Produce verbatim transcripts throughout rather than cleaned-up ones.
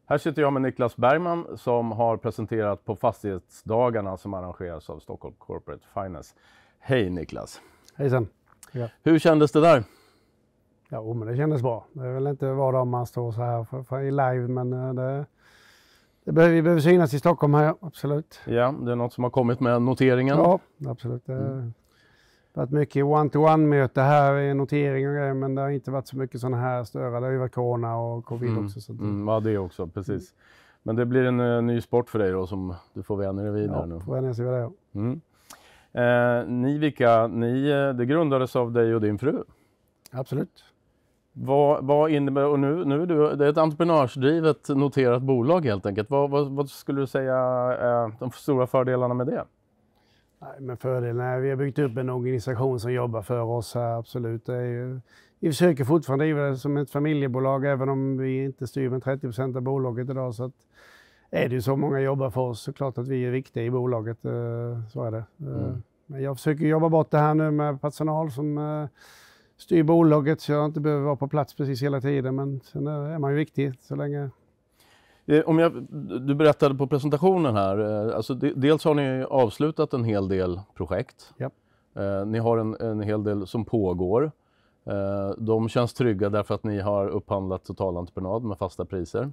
Här sitter jag med Niklas Bergman som har presenterat på fastighetsdagarna som arrangeras av Stockholm Corporate Finance. Hej Niklas! Hejsan! Ja. Hur kändes det där? Ja, men det kändes bra. Det är väl inte var dag man står så här för, för i live, men det, det behöver, vi behöver synas i Stockholm här, absolut. Ja, det är något som har kommit med noteringen. Ja, absolut. Det har mm. varit mycket one-to-one-möte här i notering och grejer, men det har inte varit så mycket sådana här störa. Det har ju varit corona och covid mm. också. Så att, mm, ja, det också, precis. Mm. Men det blir en uh, ny sport för dig då som du får vänja dig vid ja, nu. får vänja sig vid det. Mm. Eh, Nivika, ni, det grundades av dig och din fru. Absolut. Vad, vad innebär, och nu, nu är du, det är ett entreprenörsdrivet noterat bolag helt enkelt. Vad, vad, vad skulle du säga är de stora fördelarna med det? Nej, men fördelen är vi har byggt upp en organisation som jobbar för oss här, absolut. Det är ju, vi försöker fortfarande driva det som ett familjebolag, även om vi inte styr med trettio procent av bolaget idag. Så att, är det ju så många jobbar för oss, så klart att vi är viktiga i bolaget. Så är det. Mm. Men jag försöker jobba bort det här nu med personal som styr bolaget, så jag inte behöver vara på plats precis hela tiden. Men sen är man ju viktig så länge. Om jag, du berättade på presentationen här, alltså dels har ni avslutat en hel del projekt. Ja. Ni har en, en hel del som pågår. De känns trygga därför att ni har upphandlat totalentreprenad med fasta priser.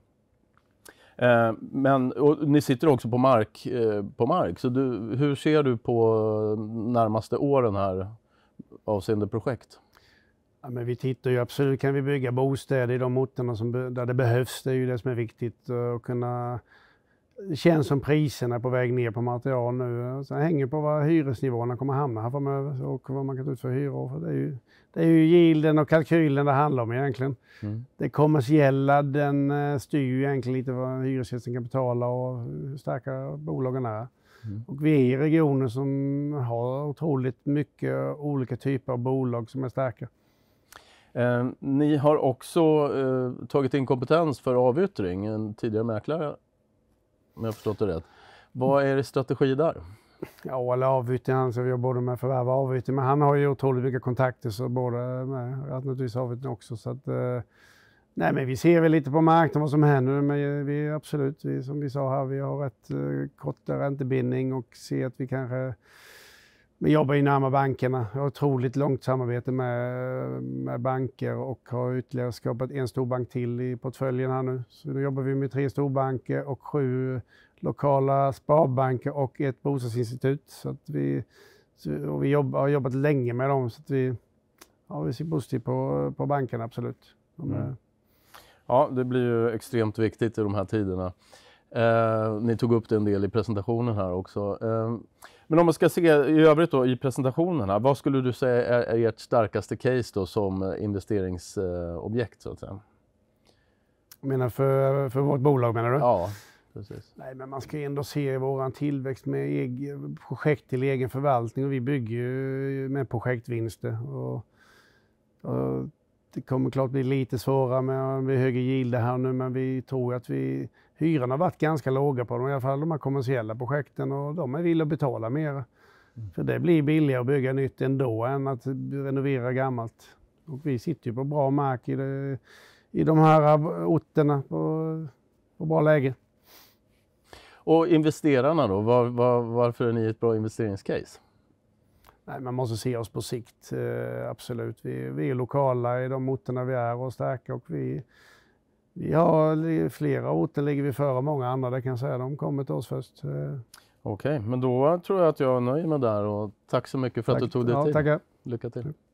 Men och ni sitter också på mark, på mark. Så du, hur ser du på närmaste åren här avseende projekt? Ja, men vi tittar ju absolut, kan vi bygga bostäder i de orterna som, där det behövs, det är ju det som är viktigt. Att kunna, det känns som priserna är på väg ner på material nu. Sen hänger på vad hyresnivåerna kommer hamna här framöver och vad man kan ta ut för hyror. För det, är ju, det är ju yielden och kalkylen det handlar om egentligen. Mm. Det kommersiella, den styr ju egentligen lite vad hyresgästen kan betala och hur starka bolagen är. Mm. Och vi är i regioner som har otroligt mycket olika typer av bolag som är starka. Eh, ni har också eh, tagit in kompetens för avyttring, en tidigare mäklare, om jag har förstått det rätt. Vad är det strategi där? Ja, eller avyttring, han så vi har både med förvärv och avyttring, men han har ju otroligt mycket kontakter, så både med naturligtvis avyttring också. Så att, eh, nej, men vi ser väl lite på marknaden vad som händer, men vi absolut, vi, som vi sa här, vi har rätt eh, kort räntebindning och ser att vi kanske vi jobbar ju närmare bankerna. Jag har otroligt långt samarbete med, med banker och har ytterligare skapat en stor bank till i portföljen här nu. Så nu jobbar vi med tre storbanker och sju lokala sparbanker och ett bostadsinstitut. Så att vi, och vi jobbar, har jobbat länge med dem, så att vi, ja, vi ser positivt på, på bankerna, absolut. De är... mm. Ja, det blir ju extremt viktigt i de här tiderna. Eh, ni tog upp det en del i presentationen här också. Eh, men om man ska se i övrigt då i presentationen här, vad skulle du säga är, är ert starkaste case då som investeringsobjekt så att säga? Jag menar för, för vårt bolag menar du? Ja, precis. Nej, men man ska ändå se våran tillväxt med egen, projekt till egen förvaltning, och vi bygger ju med projektvinster. Och, och det kommer klart bli lite svårare med, med högre yield här nu, men vi tror att vi, hyrorna har varit ganska låga på dem, i alla fall de här kommersiella projekten, och de är villiga att betala mer. Mm. För det blir billigare att bygga nytt ändå än att renovera gammalt. Och vi sitter ju på bra mark i, det, i de här orterna på, på bra läge. Och investerarna då, var, var, varför är ni ett bra investeringscase? Nej, man måste se oss på sikt, eh, absolut. Vi, vi är lokala i de orterna vi är och starka, och vi, vi har flera orter ligger vi före många andra, det kan jag säga. De kommer till oss först. Eh. Okej, men då tror jag att jag nöjer mig där, och tack så mycket för tack. att du tog dig ja, tid. Tackar. Lycka till.